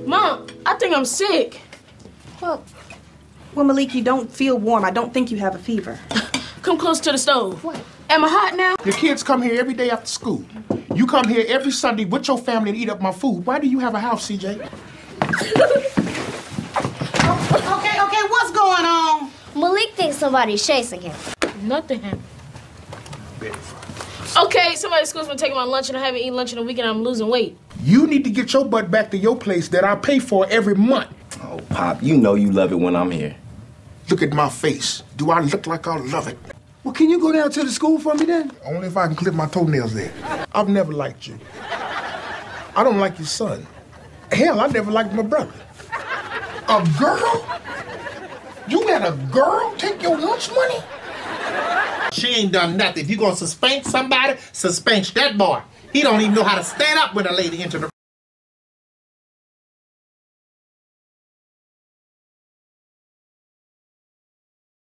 Mom, I think I'm sick. Well, Malik, you don't feel warm. I don't think you have a fever. Come close to the stove. What? Am I hot now? Your kids come here every day after school. You come here every Sunday with your family to eat up my food. Why do you have a house, CJ? Okay, what's going on? Malik thinks somebody's chasing him. Nothing happened. Okay, somebody at school's been taking my lunch and I haven't eaten lunch in a week and I'm losing weight. You need to get your butt back to your place that I pay for every month. Oh, Pop, you know you love it when I'm here. Look at my face. Do I look like I love it? Well, can you go down to the school for me then? Only if I can clip my toenails there. I've never liked you. I don't like your son. Hell, I never liked my brother. A girl? You let a girl take your lunch money? She ain't done nothing. If you gonna suspense somebody, suspense that boy. He don't even know how to stand up when a lady enter the